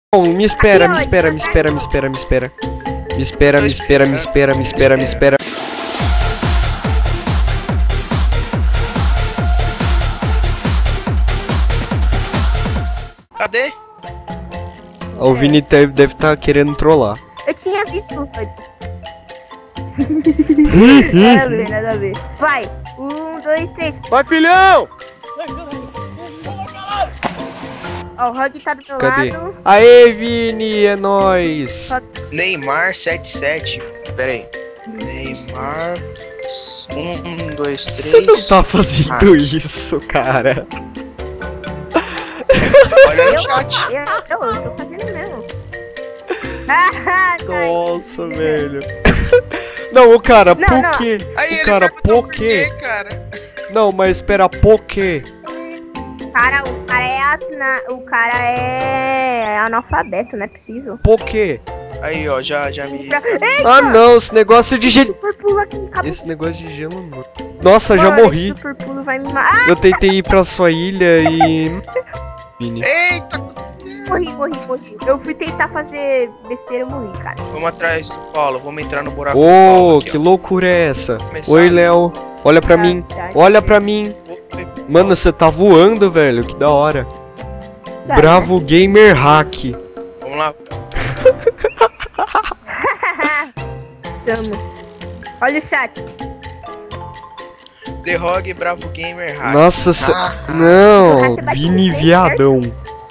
Não, me espera, me espera, me espera, me espera, me espera. Me espera, me espera, me espera, me espera, me espera. Cadê? O Vini deve estar querendo trollar. Eu tinha visto. Nada a ver, nada a ver. Vai. 1, 2, 3. Vai, filhão! Ó, o Rog tá do meu Cadê? lado. Aê, Vini, é nóis. Neymar 77. Pera aí. Neymar 1, 2, 3. Você não tá fazendo isso, cara. Olha no chat. Eu tô fazendo mesmo. Nossa, velho. Não, o cara, Não, por não. quê? Aí O ele cara, perguntou por quê? cara? Não, mas espera, por quê? O cara é analfabeto, não é possível. Por quê? Aí, ó, já me... Ah, não, esse negócio de gelo. Super pulo aqui, acabou. Esse negócio de gelo, não. Nossa, já Mano, morri. esse super pulo vai me matar. Eu tentei ir pra sua ilha e... Vini. Eita! Morri. Eu fui tentar fazer besteira e morri, cara. Vamos atrás do Paulo, vamos entrar no buraco do Ô, Paulo aqui, que ó. loucura é essa? Começar. Oi, Léo. Olha pra mim. Tá, Olha pra mim. Mano, você tá voando, velho. Que da hora. tá, Bravo Gamer Hack. Vamos lá. Tamo. Olha o chat. The Rog Bravo Gamer Hack. Nossa, não. Vini viadão.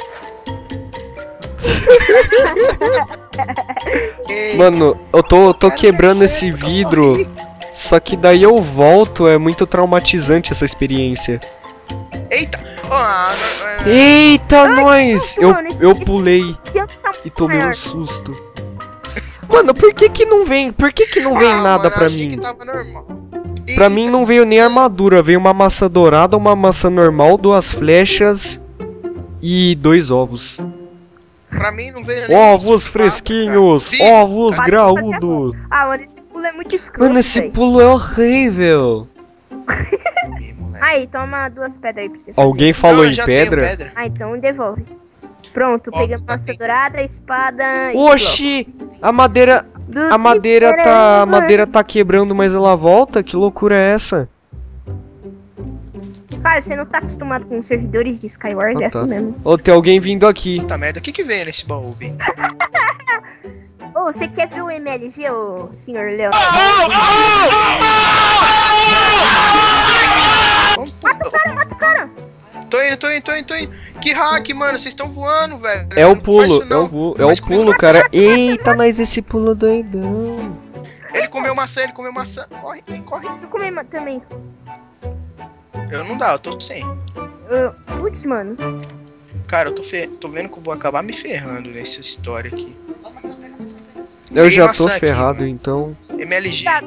Ei, Mano, eu tô cara, quebrando tá esse certo, eu sou vidro. rico. Só que daí eu volto. É muito traumatizante essa experiência. Eita! Ah, Eita, nós! Mano, Eu pulei esse tempo tá e tomei um maior. susto. Mano, por que que não vem? Por que que não vem nada mano, pra achei mim? que tava normal. Pra Eita, mim não veio nem armadura, veio uma maçã dourada, uma maçã normal, 2 flechas e 2 ovos. Pra mim não veio nem Ovos isso, fresquinhos, cara. Sim. ovos Para de graúdos. Ah, mano, esse pulo é muito escroto, Mano, esse velho. pulo é horrível. Ih, moleque. Aí, toma 2 pedras aí pra você fazer. Alguém falou Não, em já tenho pedra? Ah, então devolve. Pronto, Ó, pegamos tá maçã bem. dourada, espada e Oxi, a madeira bloco. A madeira que tá, a caramba. madeira tá quebrando, mas ela volta? Que loucura é essa? Cara, você não tá acostumado com servidores de Skywars, Ah, é tá. assim mesmo. Ô, tem alguém vindo aqui. Puta merda, o que que veio nesse baú, Vini? Ô, você quer ver o MLG, ô senhor Leão? Mata o cara! Tô indo. Que hack, mano, vocês estão voando, velho. É o Não faz pulo, isso, é não. o Mas comigo pulo, não cara. Eita, nós esse pulo doidão. Ele comeu maçã. Corre. Deixa eu comer também. Eu não dá, eu tô sem. Putz, mano. Cara, tô vendo que eu vou acabar me ferrando nessa história aqui. Eu Peguei já tô maçã aqui, ferrado, mano. então. MLG. Tá.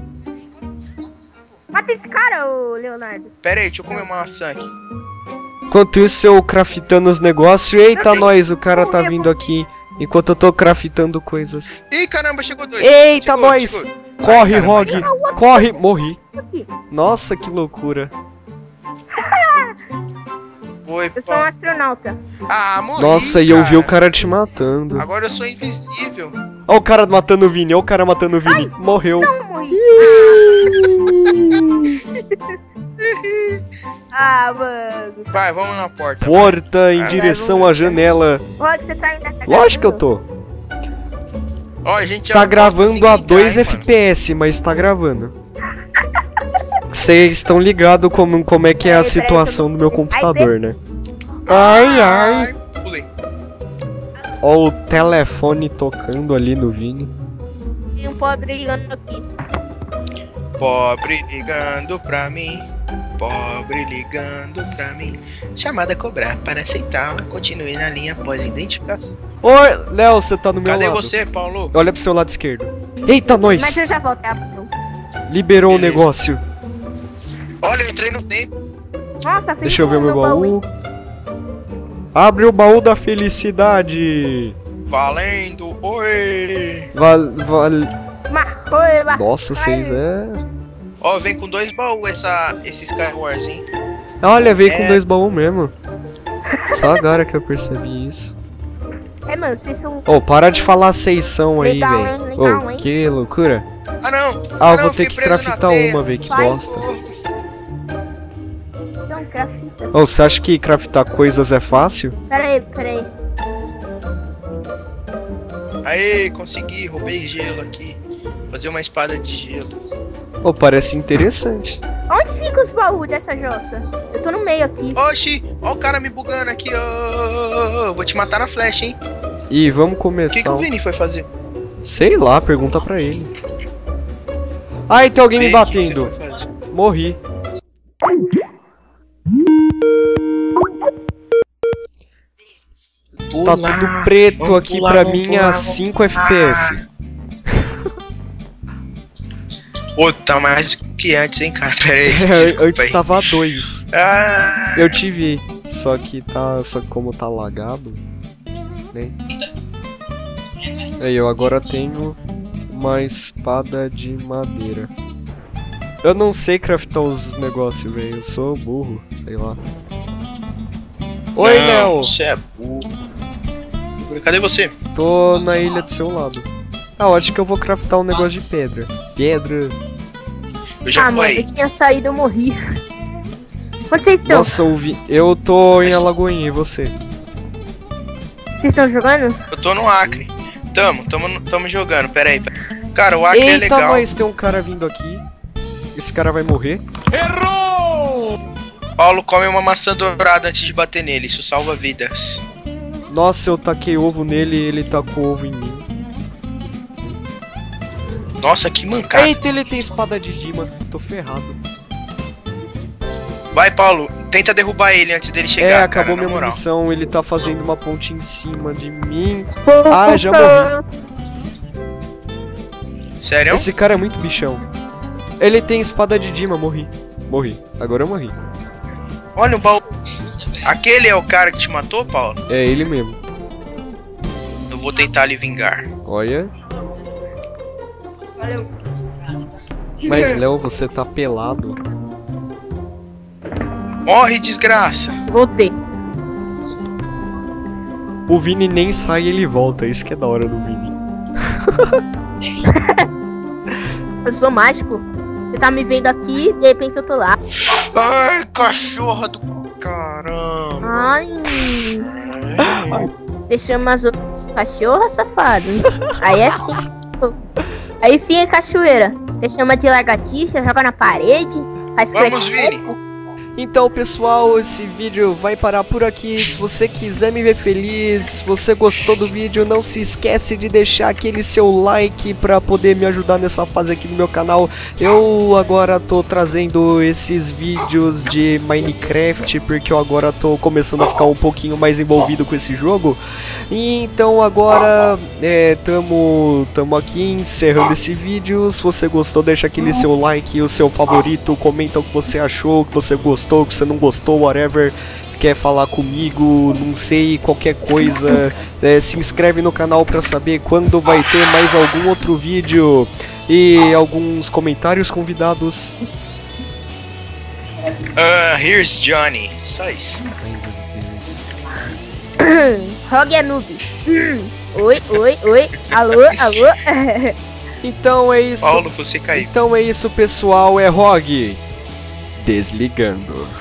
Mata esse cara, ô Leonardo. Pera aí, deixa eu comer uma maçã aqui. Enquanto isso, eu craftando os negócios. Eita, Meu Deus, nós, o cara tá vou ver, vindo aqui. Enquanto eu tô craftando coisas. Ih, caramba, chegou 2. Eita, nós! Corre, Ai, cara, Rog! mas- Corre! Morri! Aqui. Nossa, que loucura. Foi, Eu sou um astronauta. Ah, morri, Nossa, e eu vi o cara te matando. Agora eu sou invisível. Ó o cara matando o Vini, ó o cara matando o Vini. Morreu. Não morri. Ah, mano. Vai, vamos na porta. Porta em Vai. direção à janela. Rog, você tá ainda Lógico que eu tô. Ó, a gente já Tá não gravando pode a conseguir 2 entrar, hein, mano. FPS, mas tá gravando. Vocês estão ligados como é que é a Peraí, situação do meu ai, computador, né? Ai. Pulei. Ó o telefone tocando ali no Vini. Tem um pobre ligando aqui. Pobre ligando pra mim. Pobre ligando pra mim. Chamada cobrar para aceitar. Continue na linha após identificação. Oi, Léo, você tá no meu Cadê lado. você, Paulo? Olha pro seu lado esquerdo. Eita, Mas nós! eu já voltei rapidão. Liberou o Beleza. negócio. Olha, eu entrei no tempo. Nossa, fez Deixa eu ver o meu no baú. Abre o baú da felicidade. Valendo. Oi. Nossa, vocês é... Ó, vem com 2 baús esse Skywars, hein? Olha, veio com É. 2 baús mesmo. Só agora que eu percebi isso. É, mano, vocês são Ô, para de falar vocês são aí, legal, hein? velho. Legal, Ô, hein? que loucura. Ah, não. Ah, eu não, vou ter fiquei que preso na craftar teia. uma, velho, que Faz. bosta. Então, crafta. Ô, você acha que craftar coisas é fácil? Pera aí. Aê, consegui, roubei gelo aqui. Fazer uma espada de gelo. Ô, parece interessante. Onde fica os baús dessa jossa? Eu tô no meio aqui. Oxi, ó o cara me bugando aqui, ó. Vou te matar na flecha, hein? E vamos O começar. que o Vini foi fazer? Sei lá, pergunta pra ele. Ai, tem alguém me Vê, o que você batendo. foi fazer? Morri. Tá Pular, tudo preto vamos aqui pular, pra vamos mim pular, a vamos 5 FPS. Pô, tá mais do que antes, hein, cara? Pera aí. desculpa Antes aí. tava 2. Ah, Eu tive, só que como tá lagado, né? Aí eu agora tenho uma espada de madeira. Eu não sei craftar os negócios, velho. Eu sou burro, sei lá. Oi, não, Léo. Você é burro. Cadê você? Tô na ilha do seu lado. Ah, eu acho que eu vou craftar um negócio de pedra. Pedra. Eu já Mano, fui. eu tinha saído, eu morri. Onde vocês estão? Nossa, eu tô em Alagoinha, e você? Vocês estão jogando? Eu tô no Acre. Tamo jogando, pera aí. Cara, o Acre é Eita, legal. mas tem um cara vindo aqui. Esse cara vai morrer. Paulo come uma maçã dourada antes de bater nele, isso salva vidas. Nossa, eu taquei ovo nele e ele tacou ovo em mim. Nossa, que mancada. Eita, ele tem espada de Dima. Tô ferrado. Vai, Paulo, tenta derrubar ele antes dele chegar. Acabou cara, na minha moral. munição. Ele tá fazendo uma ponte em cima de mim. Ah, já morri. Sério? Esse cara é muito bichão. Ele tem espada de Dima, morri. Morri. Agora eu morri. Olha o baú. Aquele é o cara que te matou, Paulo? É ele mesmo. Eu vou tentar lhe vingar. Olha. Mas, Léo, você tá pelado. Morre, desgraça. Voltei. O Vini nem sai e ele volta. Isso que é da hora do Vini. Eu sou mágico. Você tá me vendo aqui, de repente eu tô lá. Ai, cachorra do caramba. Ai. Você chama as outras cachorras, safado. Aí é sim. Aí sim é cachoeira. Você chama de lagartixa, joga na parede, faz Vamos, crack. Vini. Então, pessoal, esse vídeo vai parar por aqui. Se você quiser me ver feliz, se você gostou do vídeo, não se esquece de deixar aquele seu like pra poder me ajudar nessa fase aqui no meu canal. Eu agora tô trazendo esses vídeos de Minecraft, porque eu agora tô começando a ficar um pouquinho mais envolvido com esse jogo. E então agora tamo aqui encerrando esse vídeo. Se você gostou, deixa aquele seu like, o seu favorito, comenta o que você achou, o que você gostou, o que você não gostou, whatever. Quer falar comigo, não sei, qualquer coisa. Se inscreve no canal pra saber quando vai ter mais algum outro vídeo e alguns comentários convidados. Here's Johnny. Só isso. Ai, meu Deus. Rogue é noob. Oi. Alô. Então é isso. Paulo, você caiu. Então é isso, pessoal. É Rogue desligando.